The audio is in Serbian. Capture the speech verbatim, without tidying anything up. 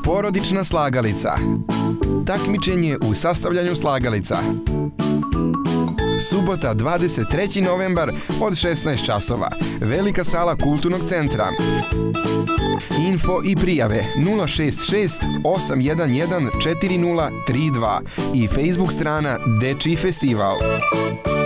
Porodična slagalica. Takmičenje u sastavljanju slagalica. Subota, dvadeset treći novembar od šesnaest časova. Velika sala Kulturnog centra. Info i prijave nula šest šest osam jedan jedan četiri nula tri dva i Facebook strana Dečiji festival.